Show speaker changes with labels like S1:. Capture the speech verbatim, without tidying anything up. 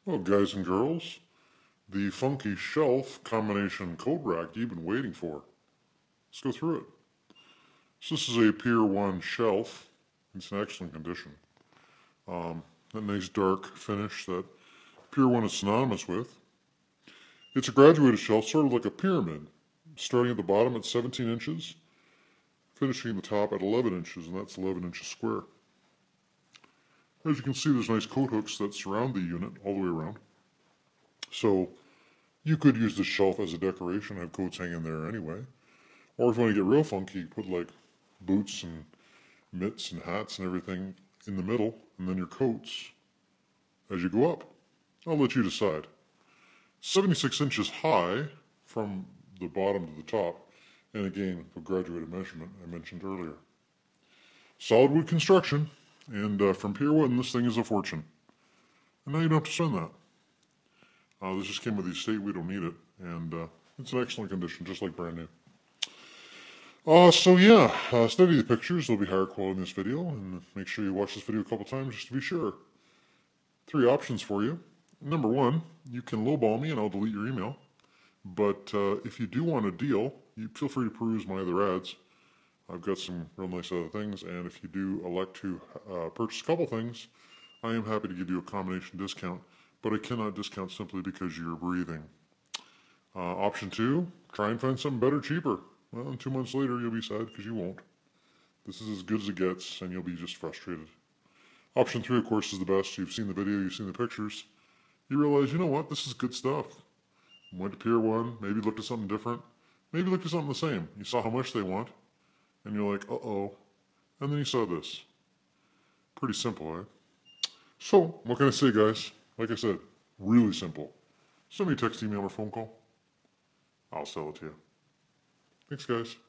S1: Well, guys and girls, the funky shelf combination code rack you've been waiting for. Let's go through it. So this is a Pier one shelf. It's in excellent condition. Um, that nice dark finish that Pier one is synonymous with. It's a graduated shelf, sort of like a pyramid, starting at the bottom at seventeen inches, finishing the top at eleven inches, and that's eleven inches square. As you can see, there's nice coat hooks that surround the unit all the way around. So you could use this shelf as a decoration, have coats hanging there anyway. Or if you want to get real funky, you put like boots and mitts and hats and everything in the middle, and then your coats as you go up. I'll let you decide. seventy-six inches high from the bottom to the top, and again, the graduated measurement I mentioned earlier. Solid wood construction, and uh, from Pier one, this thing is a fortune. And now you don't have to spend that. Uh, this just came with the estate, we don't need it, and uh, it's in excellent condition, just like brand new. Uh, so yeah, uh, study the pictures, they'll be higher quality in this video, and make sure you watch this video a couple times just to be sure. Three options for you. Number one, you can lowball me and I'll delete your email. But uh, if you do want a deal, you feel free to peruse my other ads. I've got some real nice other things, and if you do elect to uh, purchase a couple things, I am happy to give you a combination discount, but I cannot discount simply because you're breathing. Uh, option two, try and find something better, cheaper. Well, two months later, you'll be sad because you won't. This is as good as it gets, and you'll be just frustrated. Option three, of course, is the best. You've seen the video, you've seen the pictures. You realize, you know what, this is good stuff. Went to Pier one, maybe looked at something different, maybe looked at something the same. You saw how much they want, and you're like, uh-oh. And then you saw this. Pretty simple, eh? So, what can I say, guys? Like I said, really simple. Send me a text, email, or phone call. I'll sell it to you. Thanks, guys.